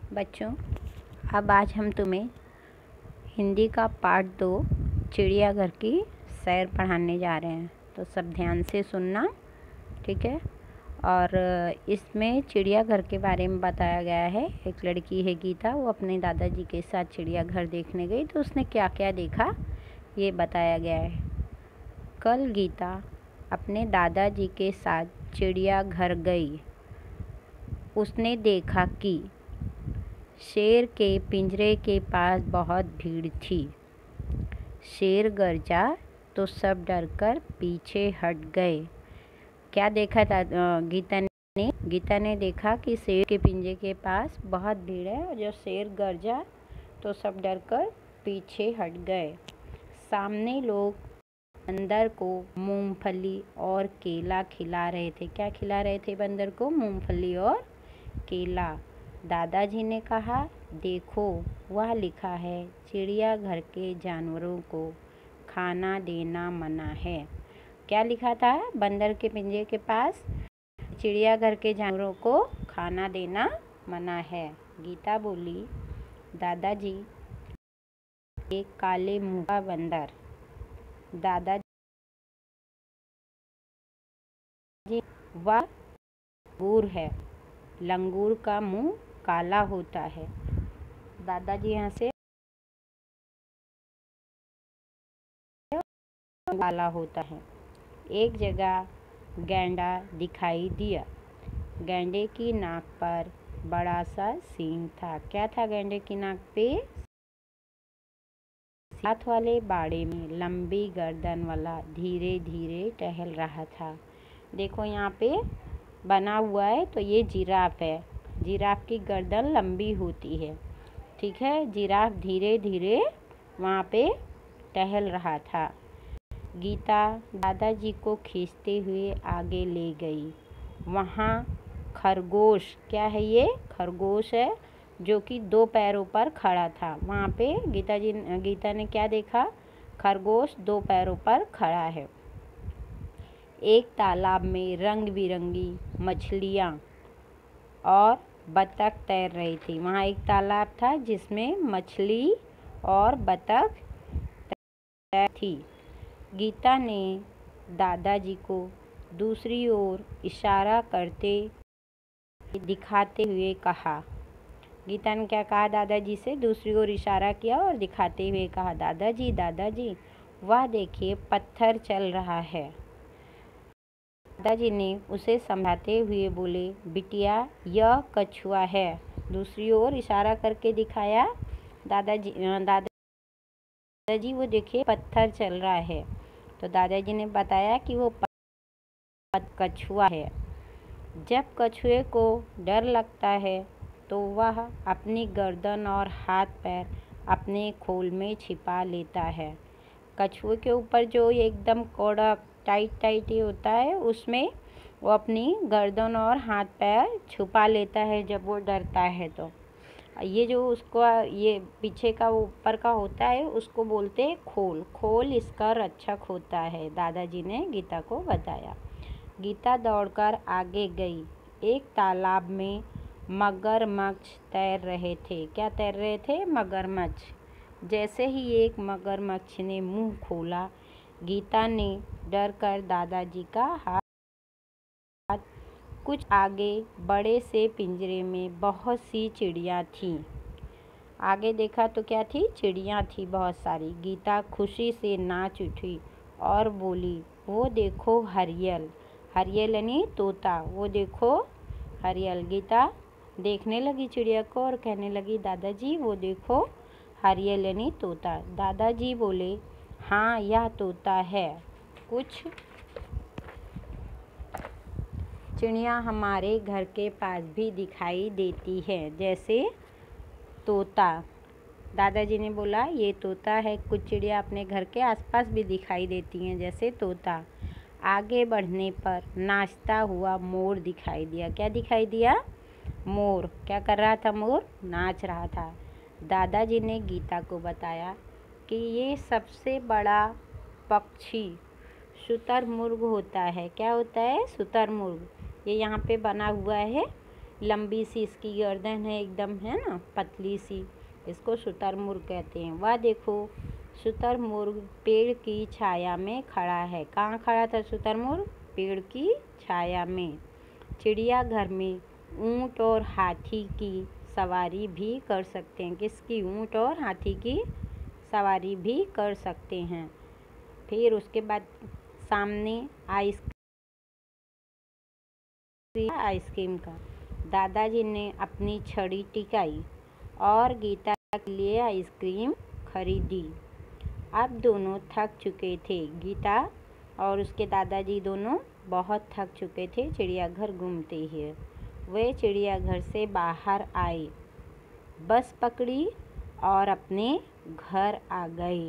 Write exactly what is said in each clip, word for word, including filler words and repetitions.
बच्चों, अब आज हम तुम्हें हिंदी का पार्ट दो चिड़ियाघर की सैर पढ़ाने जा रहे हैं। तो सब ध्यान से सुनना, ठीक है। और इसमें चिड़ियाघर के बारे में बताया गया है। एक लड़की है गीता, वो अपने दादाजी के साथ चिड़ियाघर देखने गई तो उसने क्या क्या देखा ये बताया गया है। कल गीता अपने दादाजी के साथ चिड़ियाघर गई। उसने देखा कि शेर के पिंजरे के पास बहुत भीड़ थी। शेर गरजा तो सब डरकर पीछे हट गए। क्या देखा था गीता ने? गीता ने देखा कि शेर के पिंजरे के पास बहुत भीड़ है और जब शेर गरजा तो सब डरकर पीछे हट गए। सामने लोग बंदर को मूंगफली और केला खिला रहे थे। क्या खिला रहे थे बंदर को? मूंगफली और केला। दादाजी ने कहा, देखो वह लिखा है चिड़ियाघर के जानवरों को खाना देना मना है। क्या लिखा था बंदर के पिंजरे के पास? चिड़ियाघर के जानवरों को खाना देना मना है। गीता बोली, दादाजी एक काले मुंह का बंदर। दादाजी वह लंगूर है। लंगूर का मुंह काला होता है। दादाजी यहाँ से काला होता है। एक जगह गैंडा दिखाई दिया। गैंडे की नाक पर बड़ा सा सींग था। क्या था गैंडे की नाक पे? साथ वाले बाड़े में लंबी गर्दन वाला धीरे धीरे टहल रहा था। देखो यहाँ पे बना हुआ है तो ये जिराफ है। जिराफ की गर्दन लंबी होती है, ठीक है। जिराफ धीरे धीरे वहाँ पे टहल रहा था। गीता दादाजी को खींचते हुए आगे ले गई। वहाँ खरगोश, क्या है ये? खरगोश है जो कि दो पैरों पर खड़ा था। वहाँ पे गीता जी गीता ने क्या देखा? खरगोश दो पैरों पर खड़ा है। एक तालाब में रंग बिरंगी मछलियाँ और बतख तैर रही थी। वहाँ एक तालाब था जिसमें मछली और बतख तैर थी। गीता ने दादाजी को दूसरी ओर इशारा करते दिखाते हुए कहा। गीता ने क्या कहा? दादाजी से दूसरी ओर इशारा किया और दिखाते हुए कहा, दादाजी दादाजी वह देखिए पत्थर चल रहा है। दादाजी ने उसे समझाते हुए बोले, बिटिया यह कछुआ है। दूसरी ओर इशारा करके दिखाया दादाजी दादाजी वो देखिए पत्थर चल रहा है। तो दादाजी ने बताया कि वो कछुआ है। जब कछुए को डर लगता है तो वह अपनी गर्दन और हाथ पैर अपने खोल में छिपा लेता है। कछुए के ऊपर जो एकदम कड़क टाइट टाइट ही होता है उसमें वो अपनी गर्दन और हाथ पैर छुपा लेता है जब वो डरता है। तो ये जो उसको ये पीछे का ऊपर का होता है उसको बोलते हैं खोल। खोल इसका रक्षक होता है, दादाजी ने गीता को बताया। गीता दौड़कर आगे गई। एक तालाब में मगरमच्छ तैर रहे थे। क्या तैर रहे थे? मगरमच्छ। जैसे ही एक मगरमच्छ ने मुंह खोला, गीता ने डर कर दादाजी का हाथ कुछ आगे बड़े से पिंजरे में बहुत सी चिड़िया थीं। आगे देखा तो क्या थी? चिड़िया थी बहुत सारी। गीता खुशी से नाच उठी और बोली, वो देखो हरियल। हरियल यानी तोता। वो देखो हरियल। गीता देखने लगी चिड़िया को और कहने लगी, दादाजी वो देखो हरियल यानी तोता। दादाजी बोले, हाँ यह तोता है। कुछ चिड़िया हमारे घर के पास भी दिखाई देती है, जैसे तोता। दादाजी ने बोला, ये तोता है। कुछ चिड़िया अपने घर के आसपास भी दिखाई देती हैं, जैसे तोता। आगे बढ़ने पर नाचता हुआ मोर दिखाई दिया। क्या दिखाई दिया? मोर। क्या कर रहा था मोर? नाच रहा था। दादाजी ने गीता को बताया कि ये सबसे बड़ा पक्षी शुतुरमुर्ग होता है। क्या होता है? शुतुरमुर्ग। ये यहाँ पे बना हुआ है लंबी सी इसकी गर्दन है, एकदम है ना, पतली सी, इसको शुतुरमुर्ग कहते हैं। वह देखो शुतुरमुर्ग पेड़ की छाया में खड़ा है। कहाँ खड़ा था शुतुरमुर्ग? पेड़ की छाया में। चिड़ियाघर में ऊँट और हाथी की सवारी भी कर सकते हैं। किसकी? ऊँट और हाथी की सवारी भी कर सकते हैं। फिर उसके बाद सामने आइसक्रीम आइसक्रीम का दादाजी ने अपनी छड़ी टिकाई और गीता के लिए आइसक्रीम खरीदी। अब दोनों थक चुके थे। गीता और उसके दादाजी दोनों बहुत थक चुके थे चिड़ियाघर घूमते ही। वे चिड़ियाघर से बाहर आए, बस पकड़ी और अपने घर आ गए।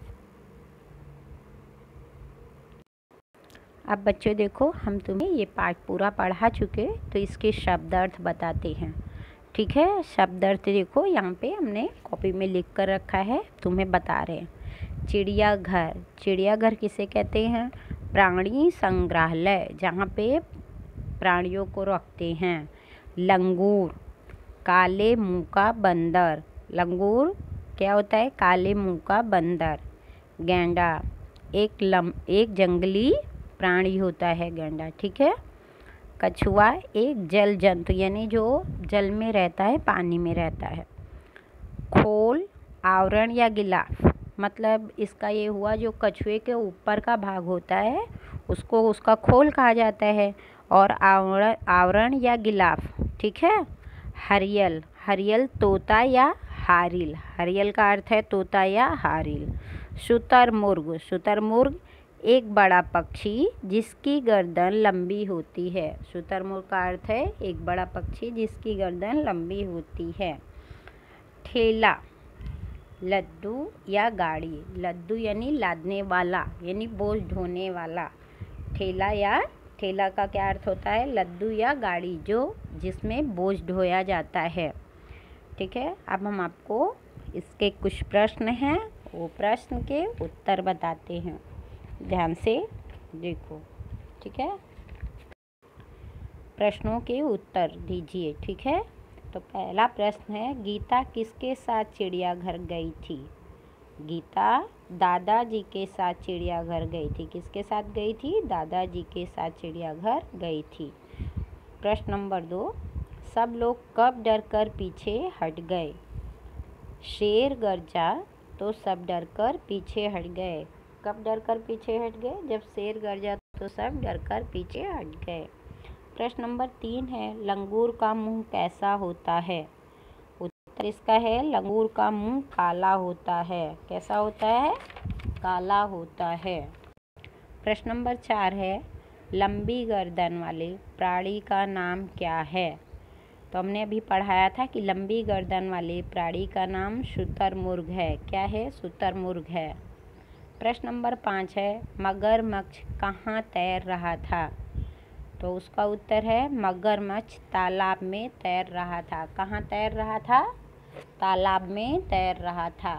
अब बच्चों देखो, हम तुम्हें ये पाठ पूरा पढ़ा चुके, तो इसके शब्द अर्थ बताते हैं। ठीक है, शब्द अर्थ देखो यहाँ पे हमने कॉपी में लिख कर रखा है, तुम्हें बता रहे हैं। चिड़ियाघर, चिड़ियाघर किसे कहते हैं? प्राणी संग्रहालय, जहाँ पे प्राणियों को रखते हैं। लंगूर, काले मुंह का बंदर। लंगूर क्या होता है? काले मुंह का बंदर। गैंडा, एक लम एक जंगली प्राणी होता है गैंडा। ठीक है। कछुआ, एक जल जंतु, यानी जो जल में रहता है, पानी में रहता है। खोल, आवरण या गिलाफ, मतलब इसका ये हुआ जो कछुए के ऊपर का भाग होता है उसको उसका खोल कहा जाता है, और आवरण आवरण या गिलाफ। ठीक है। हरियल, हरियल तोता या हारिल, हरियल का अर्थ है तोता या हारिल। शुतुरमुर्ग, शुतुरमुर्ग एक बड़ा पक्षी जिसकी गर्दन लंबी होती है। शुतुरमुर्ग का अर्थ है एक बड़ा पक्षी जिसकी गर्दन लंबी होती है। ठेला, लद्दू या गाड़ी, लद्दू यानी लादने वाला, यानी बोझ ढोने वाला। ठेला या ठेला का क्या अर्थ होता है? लद्दू या गाड़ी जो जिसमें बोझ ढोया जाता है। ठीक है। अब हम आपको इसके कुछ प्रश्न हैं, वो प्रश्न के उत्तर बताते हैं, ध्यान से देखो। ठीक है, प्रश्नों के उत्तर दीजिए। ठीक है। तो पहला प्रश्न है, गीता किसके साथ चिड़ियाघर गई थी? गीता दादाजी के साथ चिड़ियाघर गई थी। किसके साथ गई थी? दादाजी के साथ चिड़ियाघर गई थी। प्रश्न नंबर दो, सब लोग कब डरकर पीछे हट गए? शेर गरजा तो सब डरकर पीछे हट गए। कब डरकर पीछे हट गए? जब शेर गरजा तो सब डरकर पीछे हट गए। प्रश्न नंबर तीन है, लंगूर का मुंह कैसा होता है? उत्तर इसका है, लंगूर का मुंह काला होता है। कैसा होता है? काला होता है। प्रश्न नंबर चार है, लंबी गर्दन वाले प्राणी का नाम क्या है? तो हमने अभी पढ़ाया था कि लंबी गर्दन वाले प्राणी का नाम शुतुरमुर्ग है। क्या है? शुतुरमुर्ग है। प्रश्न नंबर पाँच है, मगरमच्छ कहाँ तैर रहा था? तो उसका उत्तर है, मगरमच्छ तालाब में तैर रहा था। कहाँ तैर रहा था? तालाब में तैर रहा था।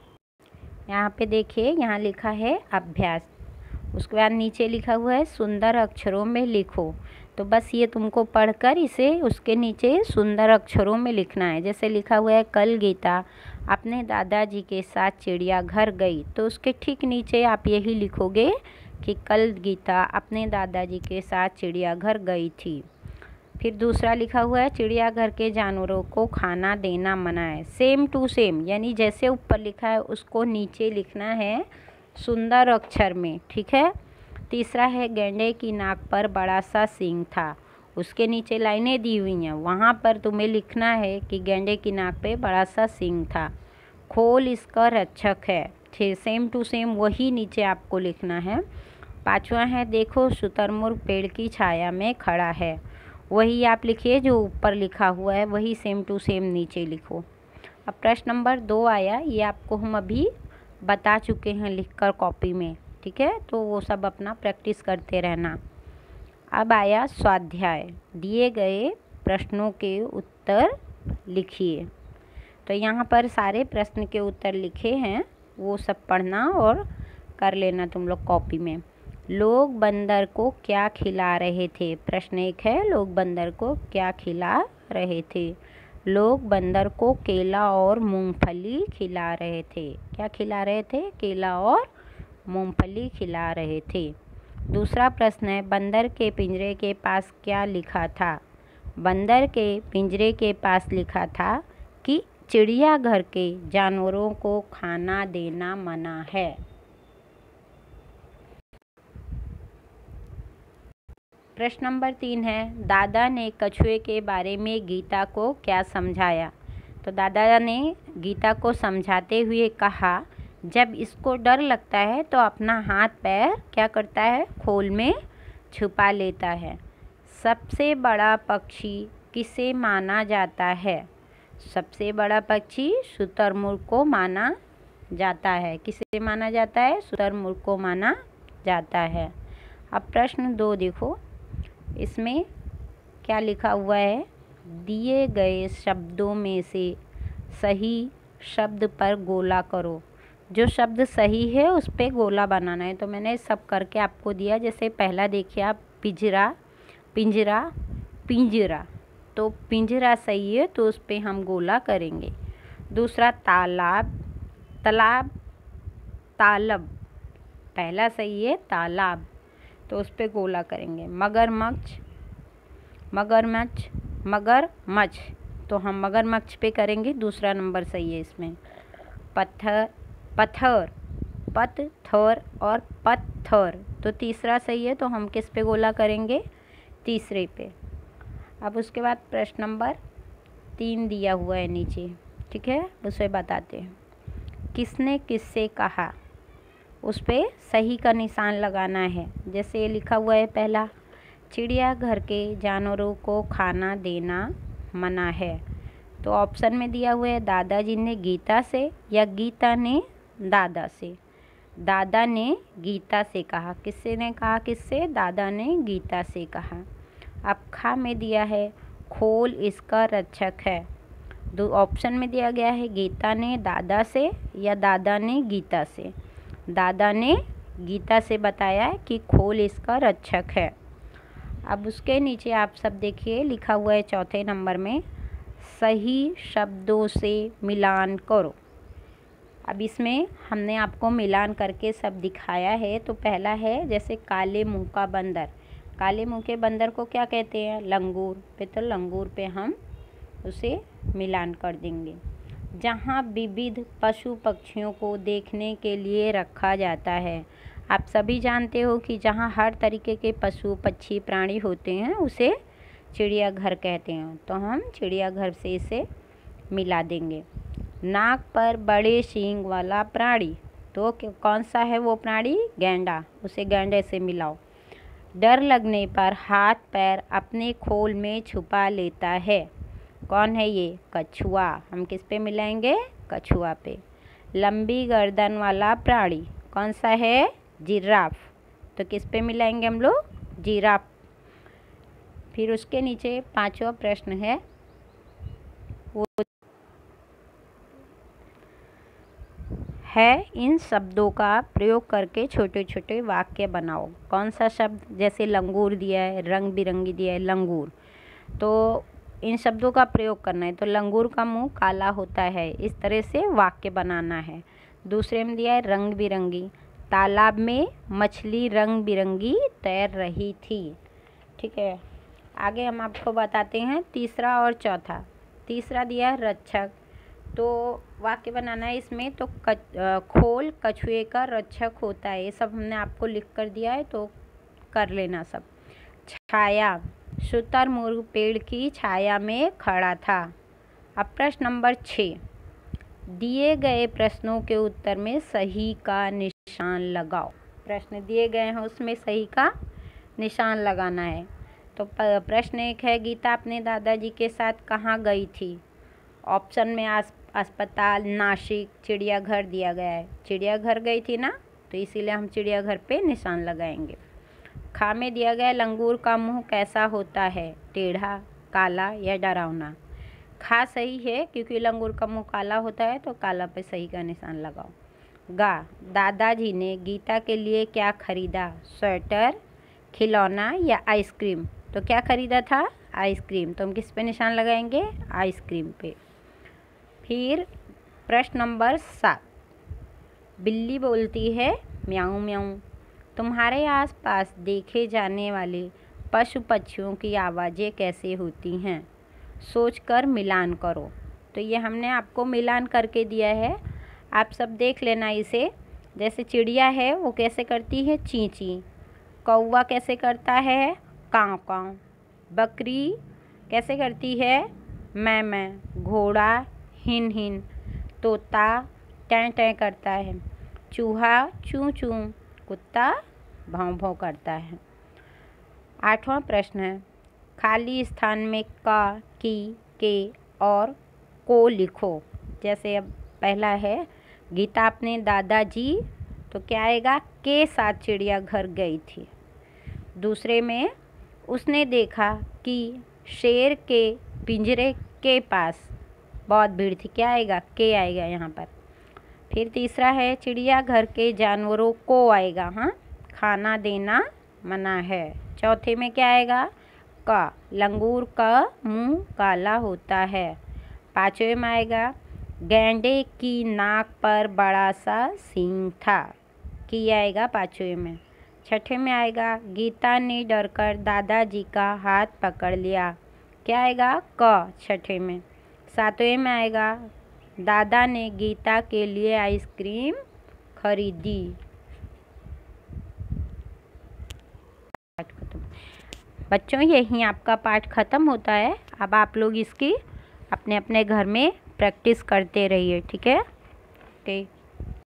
यहाँ पे देखिए, यहाँ लिखा है अभ्यास, उसके बाद नीचे लिखा हुआ है सुंदर अक्षरों में लिखो। तो बस ये तुमको पढ़कर इसे उसके नीचे सुंदर अक्षरों में लिखना है। जैसे लिखा हुआ है, कल गीता अपने दादाजी के साथ चिड़ियाघर गई, तो उसके ठीक नीचे आप यही लिखोगे कि कल गीता अपने दादाजी के साथ चिड़ियाघर गई थी। फिर दूसरा लिखा हुआ है, चिड़ियाघर के जानवरों को खाना देना मना है। सेम टू सेम, यानी जैसे ऊपर लिखा है उसको नीचे लिखना है सुंदर अक्षर में। ठीक है। तीसरा है, गैंडे की नाक पर बड़ा सा सींग था। उसके नीचे लाइनें दी हुई हैं, वहाँ पर तुम्हें लिखना है कि गैंडे की नाक पे बड़ा सा सींग था। खोल इसका रक्षक है। फिर सेम टू सेम वही नीचे आपको लिखना है। पांचवा है, देखो शुतुरमुर्ग पेड़ की छाया में खड़ा है। वही आप लिखिए जो ऊपर लिखा हुआ है, वही सेम टू सेम नीचे लिखो। अब प्रश्न नंबर दो आया, ये आपको हम अभी बता चुके हैं लिखकर कॉपी में। ठीक है, तो वो सब अपना प्रैक्टिस करते रहना। अब आया स्वाध्याय, दिए गए प्रश्नों के उत्तर लिखिए। तो यहाँ पर सारे प्रश्न के उत्तर लिखे हैं, वो सब पढ़ना और कर लेना तुम लोग कॉपी में। लोग बंदर को क्या खिला रहे थे? प्रश्न एक है, लोग बंदर को क्या खिला रहे थे? लोग बंदर को केला और मूंगफली खिला रहे थे। क्या खिला रहे थे? केला और मूंगफली खिला रहे थे। दूसरा प्रश्न है, बंदर के पिंजरे के पास क्या लिखा था? बंदर के पिंजरे के पास लिखा था कि चिड़ियाघर के जानवरों को खाना देना मना है। प्रश्न नंबर तीन है, दादा ने कछुए के बारे में गीता को क्या समझाया? तो दादा ने गीता को समझाते हुए कहा, जब इसको डर लगता है तो अपना हाथ पैर क्या करता है? खोल में छुपा लेता है। सबसे बड़ा पक्षी किसे माना जाता है? सबसे बड़ा पक्षी शुतुरमुर्ग को माना जाता है। किसे माना जाता है? शुतुरमुर्ग को माना जाता है। अब प्रश्न दो देखो, इसमें क्या लिखा हुआ है? दिए गए शब्दों में से सही शब्द पर गोला करो। जो शब्द सही है उस पर गोला बनाना है। तो मैंने सब करके आपको दिया। जैसे पहला देखिए आप, पिंजरा, पिंजरा, पिंजरा। तो पिंजरा सही है तो उस पर हम गोला करेंगे। दूसरा तालाब, तालाब, तालब। पहला सही है तालाब, तो उस पर गोला करेंगे। मगरमच्छ, मगरमच्छ, मगरमच्छ, तो हम मगरमच्छ पे करेंगे। दूसरा नंबर सही है इसमें। पत्थर, पत्थर, पत्थर और पत्थर, तो तीसरा सही है तो हम किस पे गोला करेंगे? तीसरे पे। अब उसके बाद प्रश्न नंबर तीन दिया हुआ है नीचे, ठीक है, उसे बताते हैं। किसने किससे कहा? उस पर सही का निशान लगाना है। जैसे लिखा हुआ है पहला, चिड़ियाघर के जानवरों को खाना देना मना है। तो ऑप्शन में दिया हुआ है, दादाजी ने गीता से या गीता ने दादा से। दादा ने गीता से कहा। किससे ने कहा? किससे? दादा ने गीता से कहा। अब खा में दिया है, खोल इसका रक्षक है। दो ऑप्शन में दिया गया है, गीता ने दादा से या दादा ने गीता से। दादा ने गीता से बताया कि खोल इसका रक्षक है। अब उसके नीचे आप सब देखिए लिखा हुआ है चौथे नंबर में, सही शब्दों से मिलान करो। अब इसमें हमने आपको मिलान करके सब दिखाया है। तो पहला है, जैसे काले मुंह का बंदर। काले मुंह के बंदर को क्या कहते हैं? लंगूर। पे तो लंगूर पे हम उसे मिलान कर देंगे। जहाँ विविध पशु पक्षियों को देखने के लिए रखा जाता है। आप सभी जानते हो कि जहाँ हर तरीके के पशु पक्षी प्राणी होते हैं उसे चिड़ियाघर कहते हैं। तो हम चिड़ियाघर से इसे मिला देंगे। नाक पर बड़े सींग वाला प्राणी, तो कौन सा है वो प्राणी? गैंडा। उसे गैंडे से मिलाओ। डर लगने पर हाथ पैर अपने खोल में छुपा लेता है। कौन है ये? कछुआ। हम किस पे मिलाएंगे? कछुआ पे। लंबी गर्दन वाला प्राणी कौन सा है? जिराफ। तो किस पे मिलाएंगे हम लोग? जिराफ। फिर उसके नीचे पांचवा प्रश्न है, वो है इन शब्दों का प्रयोग करके छोटे छोटे वाक्य बनाओ। कौन सा शब्द? जैसे लंगूर दिया है, रंग बिरंगी दिया है, लंगूर। तो इन शब्दों का प्रयोग करना है। तो लंगूर का मुंह काला होता है, इस तरह से वाक्य बनाना है। दूसरे में दिया है रंग बिरंगी, तालाब में मछली रंग बिरंगी तैर रही थी। ठीक है, आगे हम आपको बताते हैं तीसरा और चौथा। तीसरा दिया है रक्षक, तो वाक्य बनाना है इसमें। तो कच, खोल कछुए का रक्षक होता है। ये सब हमने आपको लिख कर दिया है, तो कर लेना सब। छाया, शुतुरमुर्ग पेड़ की छाया में खड़ा था। अब प्रश्न नंबर छः, दिए गए प्रश्नों के उत्तर में सही का निशान लगाओ। प्रश्न दिए गए हैं उसमें सही का निशान लगाना है। तो प्रश्न एक है, गीता अपने दादाजी के साथ कहाँ गई थी? ऑप्शन में आस अस्पताल, नासिक, चिड़ियाघर दिया गया है। चिड़ियाघर गई थी ना, तो इसीलिए हम चिड़ियाघर पे निशान लगाएंगे। खा में दिया गया, लंगूर का मुंह कैसा होता है? टेढ़ा, काला या डरावना? खा सही है क्योंकि लंगूर का मुंह काला होता है, तो काला पे सही का निशान लगाओ। गा, दादाजी ने गीता के लिए क्या खरीदा? स्वेटर, खिलौना या आइसक्रीम? तो क्या खरीदा था? आइसक्रीम। तो हम किस पे निशान लगाएंगे? आइसक्रीम पे। फिर प्रश्न नंबर सात, बिल्ली बोलती है म्याऊं म्याऊं। तुम्हारे आसपास देखे जाने वाले पशु पक्षियों की आवाज़ें कैसे होती हैं? सोचकर मिलान करो। तो ये हमने आपको मिलान करके दिया है, आप सब देख लेना इसे। जैसे चिड़िया है वो कैसे करती है? ची ची। कौवा कैसे करता है? काँव काँव। बकरी कैसे करती है? मैं मैं। घोड़ा हिन हिन। तोता टैं टैं करता है। चूहा चूं चूं। कुत्ता भौं भौं करता है। आठवां प्रश्न है, खाली स्थान में का, की, के और को लिखो। जैसे अब पहला है, गीता अपने दादाजी, तो क्या आएगा? के साथ चिड़ियाघर गई थी। दूसरे में, उसने देखा कि शेर के पिंजरे के पास बहुत भीड़ थी। क्या आएगा? के आएगा यहाँ पर। फिर तीसरा है, चिड़ियाघर के जानवरों को आएगा, हाँ, खाना देना मना है। चौथे में क्या आएगा? का, लंगूर का मुंह काला होता है। पाँचवें में आएगा, गैंडे की नाक पर बड़ा सा सींग था। की आएगा पाँचवें में। छठे में आएगा, गीता ने डरकर दादाजी का हाथ पकड़ लिया। क्या आएगा? क, छठे में। सातवें में आएगा, दादा ने गीता के लिए आइसक्रीम खरीदी। बच्चों, यहीं आपका पाठ ख़त्म होता है। अब आप लोग इसकी अपने अपने घर में प्रैक्टिस करते रहिए, ठीक है? ओके।